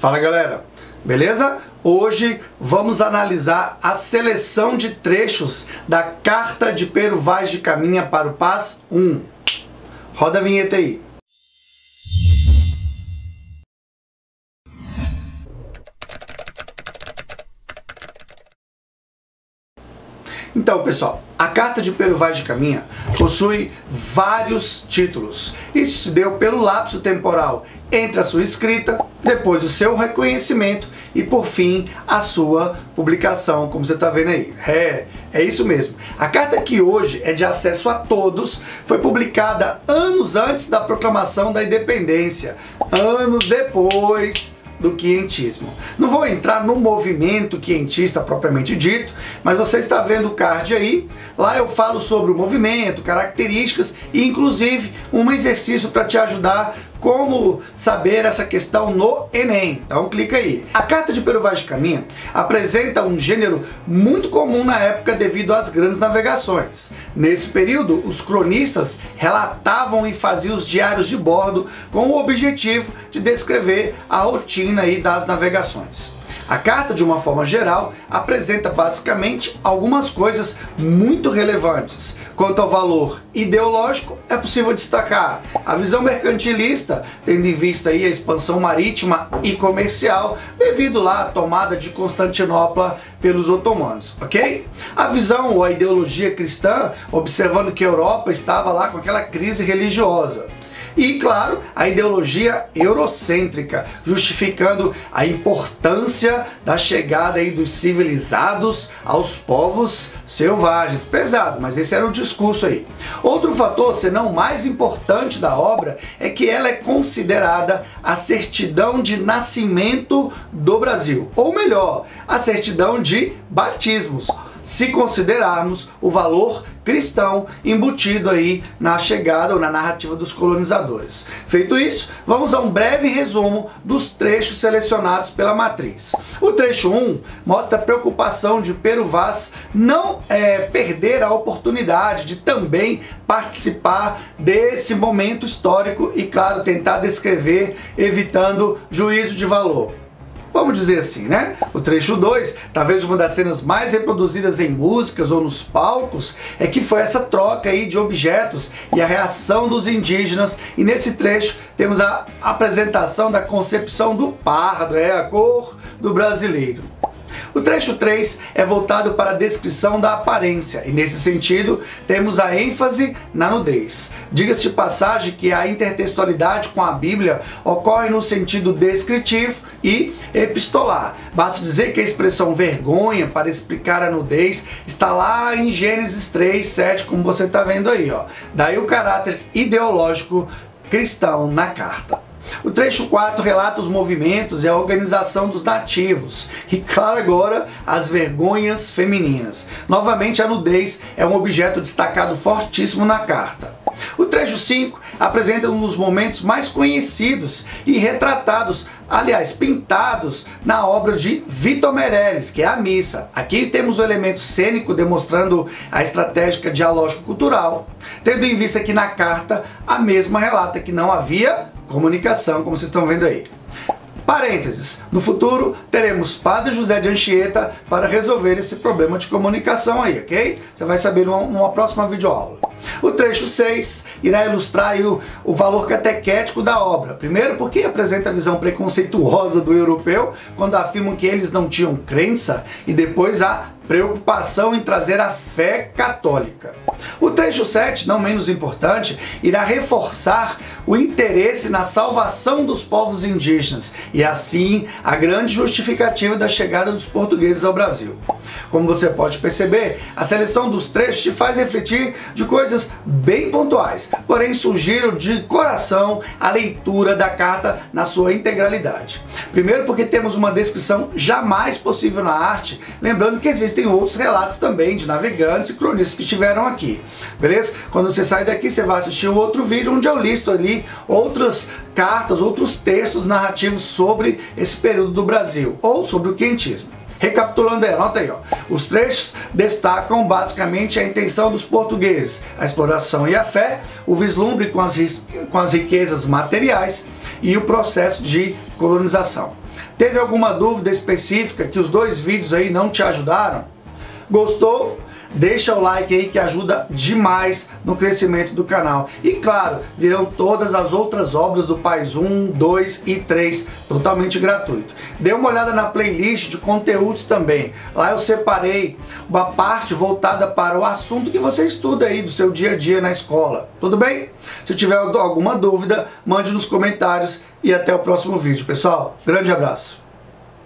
Fala galera, beleza? Hoje vamos analisar a seleção de trechos da Carta de Pero Vaz de Caminha para o Paz 1. Roda a vinheta aí. Então, pessoal, a Carta de Pero Vaz de Caminha possui vários títulos. Isso se deu pelo lapso temporal entre a sua escrita, depois o seu reconhecimento e, por fim, a sua publicação, como você está vendo aí. É isso mesmo. A carta, que hoje é de acesso a todos, foi publicada anos antes da proclamação da independência, anos depois do quientismo. Não vou entrar no movimento quientista propriamente dito, mas você está vendo o card aí. Lá eu falo sobre o movimento, características e inclusive um exercício para te ajudar como saber essa questão no Enem. Então clica aí. A Carta de Pero Vaz de Caminha apresenta um gênero muito comum na época devido às grandes navegações. Nesse período, os cronistas relatavam e faziam os diários de bordo com o objetivo de descrever a rotina aí das navegações. A carta, de uma forma geral, apresenta basicamente algumas coisas muito relevantes. Quanto ao valor ideológico, é possível destacar a visão mercantilista, tendo em vista aí a expansão marítima e comercial, devido lá à tomada de Constantinopla pelos otomanos, ok? A visão ou a ideologia cristã, observando que a Europa estava lá com aquela crise religiosa. E, claro, a ideologia eurocêntrica, justificando a importância da chegada aí dos civilizados aos povos selvagens. Pesado, mas esse era o discurso aí. Outro fator, senão o mais importante da obra, é que ela é considerada a certidão de nascimento do Brasil. Ou melhor, a certidão de batismos, se considerarmos o valor cristão embutido aí na chegada ou na narrativa dos colonizadores. Feito isso, vamos a um breve resumo dos trechos selecionados pela matriz. O trecho 1 mostra a preocupação de Pero Vaz não perder a oportunidade de também participar desse momento histórico e, claro, tentar descrever evitando juízo de valor. Vamos dizer assim, né? O trecho 2, talvez uma das cenas mais reproduzidas em músicas ou nos palcos, é que foi essa troca aí de objetos e a reação dos indígenas. E nesse trecho temos a apresentação da concepção do pardo, a cor do brasileiro. O trecho 3 é voltado para a descrição da aparência, e nesse sentido temos a ênfase na nudez. Diga-se de passagem que a intertextualidade com a Bíblia ocorre no sentido descritivo e epistolar. Basta dizer que a expressão vergonha para explicar a nudez está lá em Gênesis 3:7, como você está vendo aí, ó. Daí o caráter ideológico cristão na carta. O trecho 4 relata os movimentos e a organização dos nativos. E claro, agora as vergonhas femininas. Novamente, a nudez é um objeto destacado fortíssimo na carta. O trecho 5 apresenta um dos momentos mais conhecidos e retratados, aliás, pintados na obra de Vitor Meirelles, que é a missa. Aqui temos o elemento cênico demonstrando a estratégia dialógico-cultural, tendo em vista que na carta a mesma relata que não havia comunicação, como vocês estão vendo aí. Parênteses, no futuro teremos Padre José de Anchieta para resolver esse problema de comunicação aí, ok? Você vai saber numa próxima videoaula. O trecho 6 irá ilustrar aí o valor catequético da obra. Primeiro, porque apresenta a visão preconceituosa do europeu, quando afirmam que eles não tinham crença, e depois a preocupação em trazer a fé católica. O trecho 7, não menos importante, irá reforçar o interesse na salvação dos povos indígenas e assim a grande justificativa da chegada dos portugueses ao Brasil. Como você pode perceber, a seleção dos trechos te faz refletir de coisas bem pontuais, porém sugiro de coração a leitura da carta na sua integralidade. Primeiro, porque temos uma descrição jamais possível na arte, lembrando que existem outros relatos também de navegantes e cronistas que estiveram aqui, beleza? Quando você sai daqui, você vai assistir um outro vídeo onde eu listo ali outras cartas, outros textos narrativos sobre esse período do Brasil ou sobre o quientismo. Recapitulando aí, anota aí, ó. Os trechos destacam basicamente a intenção dos portugueses, a exploração e a fé, o vislumbre com as riquezas materiais e o processo de colonização. Teve alguma dúvida específica que os 2 vídeos aí não te ajudaram? Gostou? Deixa o like aí que ajuda demais no crescimento do canal. E claro, virão todas as outras obras do Paz 1, 2 e 3 totalmente gratuito. Dê uma olhada na playlist de conteúdos também. Lá eu separei uma parte voltada para o assunto que você estuda aí do seu dia a dia na escola. Tudo bem? Se tiver alguma dúvida, mande nos comentários e até o próximo vídeo, pessoal. Grande abraço.